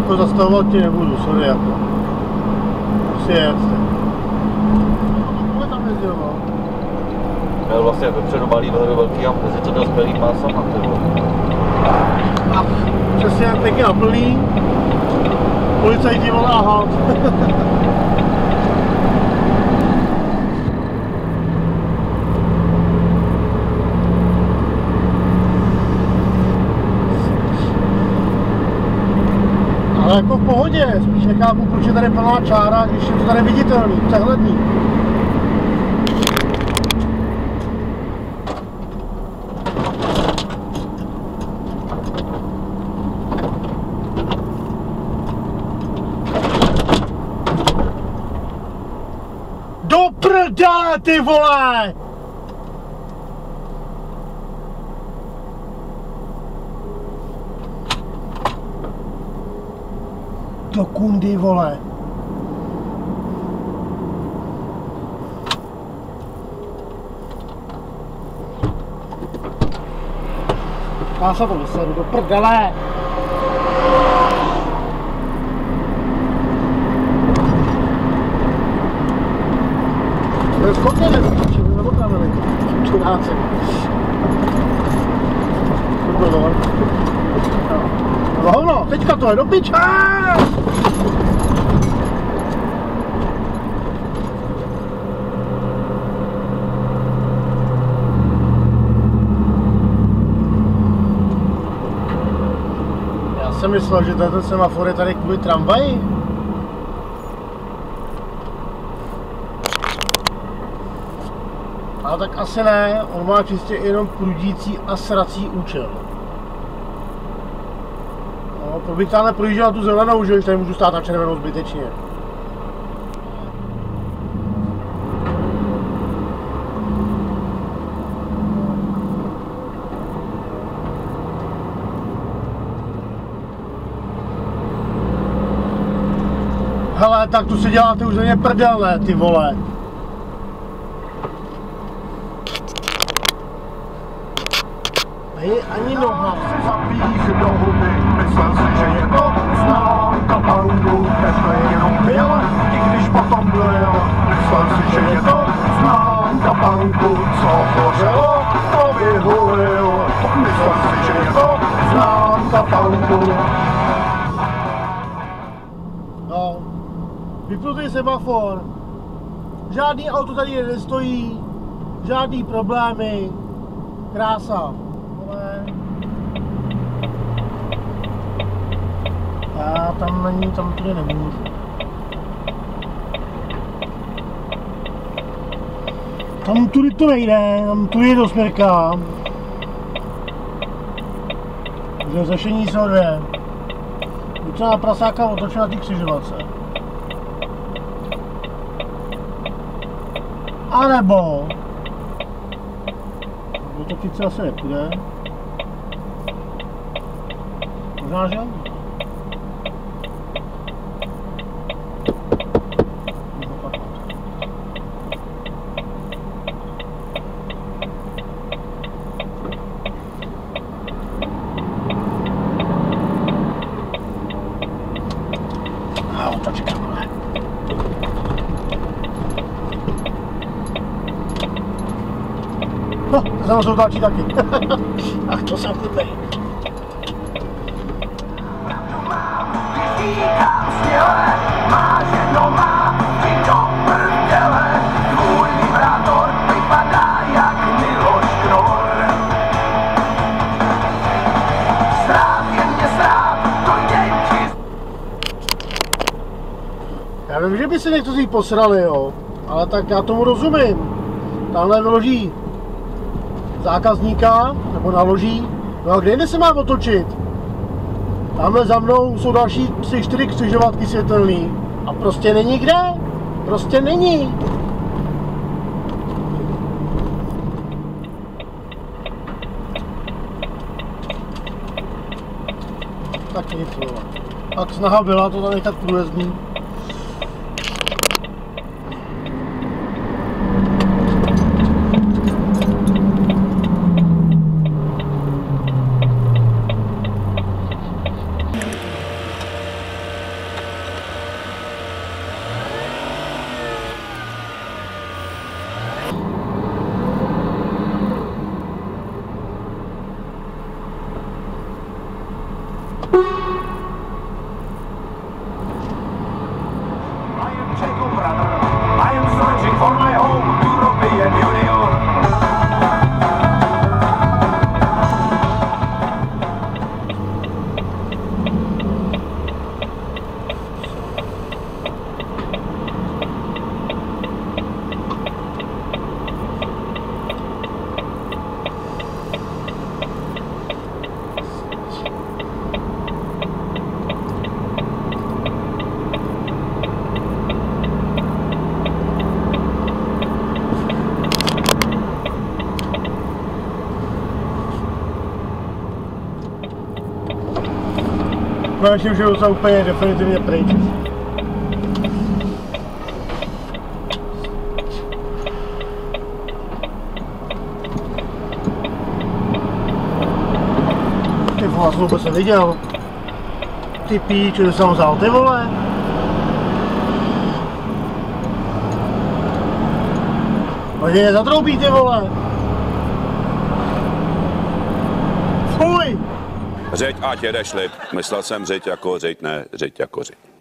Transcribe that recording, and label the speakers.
Speaker 1: jako zastavovat ti nebudu, sorry jako. Prostě jedzte. Tohle tam jezdil, no.
Speaker 2: Měl vlastně vepředu malý, velký a mezi to dal zbylý pásama, ty vole.
Speaker 1: A přesně pěkně naplný. Policajti vole a halt. Ale jako v pohodě, spíš nechápu, proč je tady plná čára, když je to tady viditelný, přehledný. Do prdele, ty vole! Do kundy, vole. Já se to vysedu, do prdele. To je skotně nevyčím, nebo pravili. Čuráci. No hovno, teďka to je do piče! Já jsem myslel, že tento semafor je tady kvůli tramvaji. Ale tak asi ne, on má čistě jenom prudící a srací účel. No, to bych tamhle projížděl tu zelenou, že už tady můžu stát na červenou zbytečně. Hele, tak tu si děláte už za mě prdel, ne, ty vole. Ani noha.
Speaker 3: Si zapích do huby, myslel si, že je to známka poundu, teple jenom pil, i když potom byl. Myslel si, že je to známka poundu, co hořelo, to vyhulil. Myslel si, že je to známka poundu.
Speaker 1: No, vypnutý semafor. Žádný auto tady nestojí, žádný problémy. Krása. Já tam na ní, tam tudy nemůžu. Tam tudy to nejde, tam tudy je do směrka. Že řešení jsou dvě. Buď se na prasáka otočit na ty křižovatce. A nebo otočit se asi nepůjde. Možná, že? No, to se musím otáčit taky. Ach, to jsem chudnej. Já vím, že by se někteří posrali, jo, ale tak já tomu rozumím. Tamhle vyloží zákazníka, nebo naloží, no a kde se má otočit? Tamhle za mnou jsou další 3-4 křižovatky světelný a prostě není kde, prostě není. Tak nic, tak snaha byla to tam nechat průjezdný. konečně už je docela úplně definitivně pryč. Ty vole, jsem vůbec neviděl. Ty píč, že jsem ho vzal, ty vole. Oni nezatroubí, ty vole. Fuj.
Speaker 4: Řeď ať jede šlip. Myslel jsem řeď jako řeď, ne řeď jako řeď.